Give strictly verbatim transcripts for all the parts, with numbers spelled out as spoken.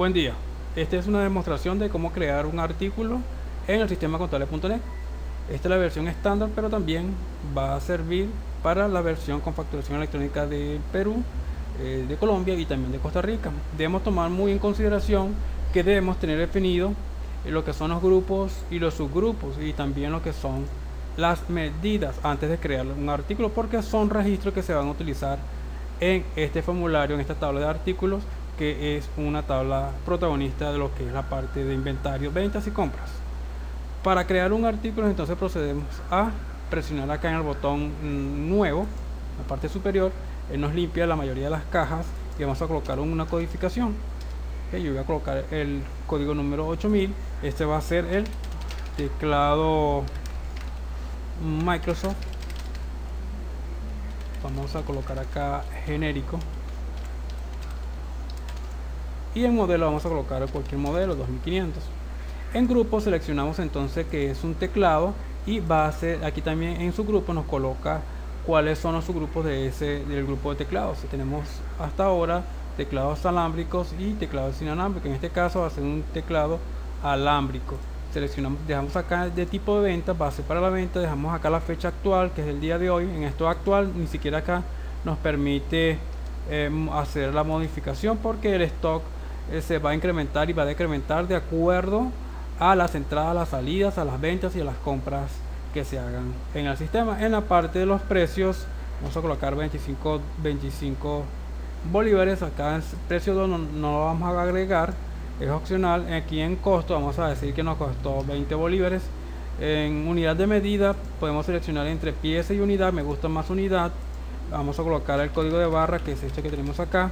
Buen día. Esta es una demostración de cómo crear un artículo en el sistema contable punto net. Esta es la versión estándar, pero también va a servir para la versión con facturación electrónica de Perú, eh, de Colombia y también de Costa Rica. Debemos tomar muy en consideración que debemos tener definido lo que son los grupos y los subgrupos, y también lo que son las medidas antes de crear un artículo, porque son registros que se van a utilizar en este formulario, en esta tabla de artículos, que es una tabla protagonista de lo que es la parte de inventario, ventas y compras. Para crear un artículo, entonces procedemos a presionar acá en el botón nuevo, la parte superior. Él nos limpia la mayoría de las cajas y vamos a colocar una codificación. Okay, yo voy a colocar el código número ocho mil. Este va a ser el teclado Microsoft. Vamos a colocar acá genérico, y en modelo vamos a colocar cualquier modelo dos mil quinientos. En grupo seleccionamos entonces que es un teclado, y va a ser aquí también en su grupo nos coloca cuáles son los subgrupos de ese del grupo de teclados. Tenemos hasta ahora teclados alámbricos y teclados inalámbricos. En este caso va a ser un teclado alámbrico. Seleccionamos, dejamos acá de tipo de venta, base para la venta, dejamos acá la fecha actual, que es el día de hoy. En esto actual ni siquiera acá nos permite eh, hacer la modificación, porque el stock eh, se va a incrementar y va a decrementar de acuerdo a las entradas, las salidas, a las ventas y a las compras que se hagan en el sistema. En la parte de los precios vamos a colocar veinticinco, veinticinco bolívares. Acá en precio no, no lo vamos a agregar, es opcional. Aquí en costo vamos a decir que nos costó veinte bolívares. En unidad de medida podemos seleccionar entre pieza y unidad. Me gusta más unidad. Vamos a colocar el código de barra, que es este que tenemos acá.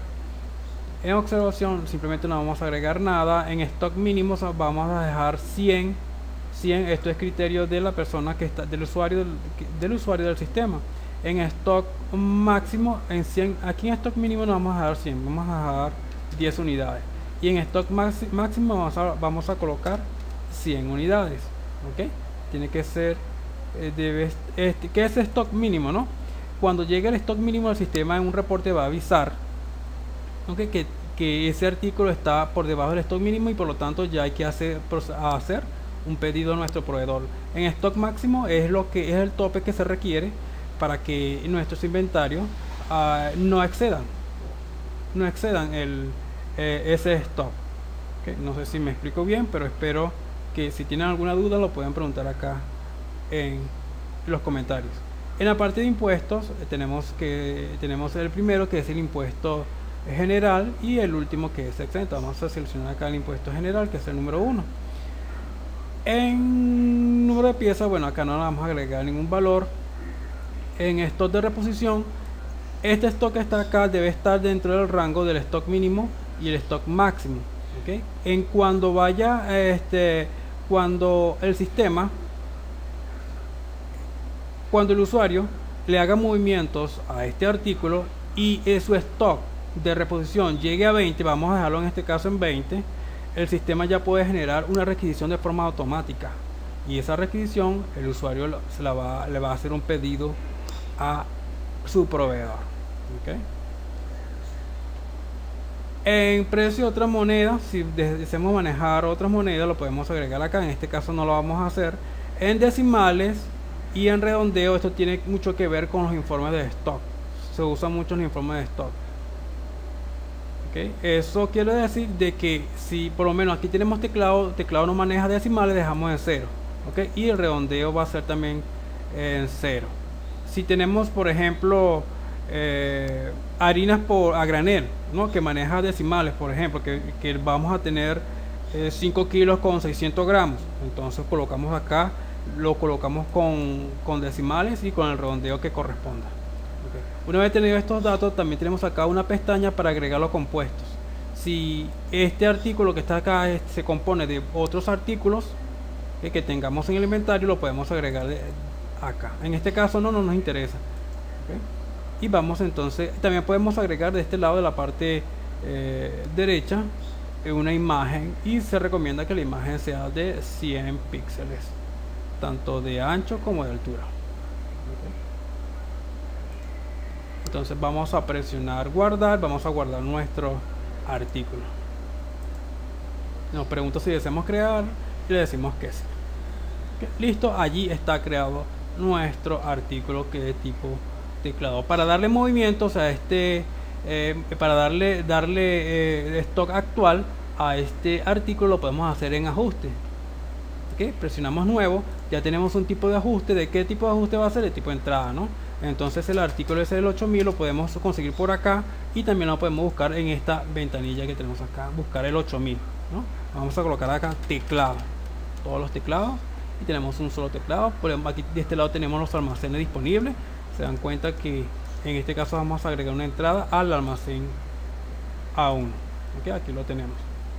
En observación simplemente no vamos a agregar nada. En stock mínimo vamos a dejar cien. cien, esto es criterio de la persona que está, del usuario del, del usuario del sistema. En stock máximo, en cien, aquí en stock mínimo no vamos a dar cien, vamos a dejar diez unidades. Y en stock máximo vamos a, vamos a colocar cien unidades. ¿Ok? Tiene que ser, eh, debe, este, ¿qué es stock mínimo, no? Cuando llegue el stock mínimo, el sistema en un reporte va a avisar, ¿okay?, que, que ese artículo está por debajo del stock mínimo, y por lo tanto ya hay que hacer, hacer un pedido a nuestro proveedor. En stock máximo es lo que es el tope que se requiere para que nuestros inventarios uh, no excedan no excedan el, eh, ese stock. ¿Okay? No sé si me explico bien, pero espero que si tienen alguna duda lo pueden preguntar acá en los comentarios. En la parte de impuestos eh, tenemos que tenemos el primero, que es el impuesto general, y el último, que es exento. Vamos a seleccionar acá el impuesto general, que es el número uno. En número de piezas, bueno, acá no le vamos a agregar ningún valor. En stock de reposición, este stock que está acá debe estar dentro del rango del stock mínimo y el stock máximo. ¿Okay? En cuando vaya este cuando el sistema cuando el usuario le haga movimientos a este artículo y su stock de reposición llegue a veinte, vamos a dejarlo en este caso en veinte, el sistema ya puede generar una requisición de forma automática, y esa requisición el usuario se la va, le va a hacer un pedido a su proveedor. ¿Okay? En precio de otra moneda, si deseamos manejar otras monedas, lo podemos agregar acá. En este caso no lo vamos a hacer. En decimales y en redondeo, esto tiene mucho que ver con los informes de stock. Se usa mucho en los informes de stock. ¿Okay? Eso quiere decir de que si por lo menos aquí tenemos teclado, teclado no maneja decimales, dejamos en cero. ¿Okay? Y el redondeo va a ser también en cero. Si tenemos, por ejemplo, eh, harinas por a granel, ¿no?, que maneja decimales, por ejemplo, que, que vamos a tener eh, cinco kilos con seiscientos gramos, entonces colocamos acá, lo colocamos con, con decimales y con el redondeo que corresponda. Okay. Una vez tenido estos datos, también tenemos acá una pestaña para agregar los compuestos. Si este artículo que está acá es, se compone de otros artículos que, que tengamos en el inventario, lo podemos agregar de, acá. En este caso no, no nos interesa. Okay. Y vamos entonces, también podemos agregar de este lado de la parte eh, derecha eh, una imagen, y se recomienda que la imagen sea de cien píxeles, tanto de ancho como de altura. Okay. Entonces vamos a presionar guardar, vamos a guardar nuestro artículo. Nos pregunta si deseamos crear y le decimos que sí. Okay, listo, allí está creado nuestro artículo que es tipo teclado. Para darle movimiento, o sea, este, eh, para darle, darle eh, stock actual a este artículo, lo podemos hacer en ajuste. Okay, presionamos nuevo, ya tenemos un tipo de ajuste. ¿De qué tipo de ajuste va a ser? El tipo de entrada, ¿no? Entonces el artículo es el ocho mil, lo podemos conseguir por acá y también lo podemos buscar en esta ventanilla que tenemos acá, buscar el ocho mil, ¿no? Vamos a colocar acá teclado, todos los teclados, y tenemos un solo teclado. Por ejemplo, aquí de este lado tenemos los almacenes disponibles. Se dan cuenta que en este caso vamos a agregar una entrada al almacén A uno. Okay, aquí lo tenemos.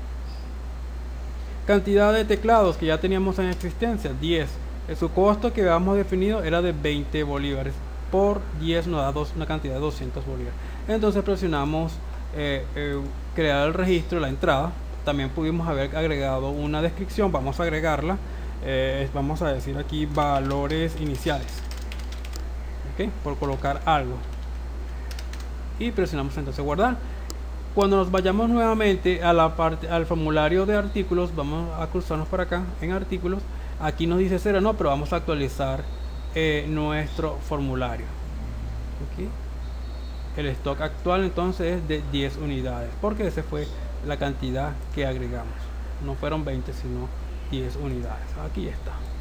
Cantidad de teclados que ya teníamos en existencia, diez. Su costo que habíamos definido era de veinte bolívares. Por diez nos da dos, una cantidad de doscientos bolívares. Entonces presionamos eh, eh, crear el registro, la entrada. También pudimos haber agregado una descripción. Vamos a agregarla. Eh, vamos a decir aquí valores iniciales, ¿okay? Por colocar algo, y presionamos entonces guardar. Cuando nos vayamos nuevamente a la parte, al formulario de artículos, vamos a cruzarnos por acá en artículos. Aquí nos dice cero, no, pero vamos a actualizar eh, nuestro formulario. ¿Okay? El stock actual entonces es de diez unidades, porque esa fue la cantidad que agregamos. No fueron veinte, sino diez unidades. Aquí está.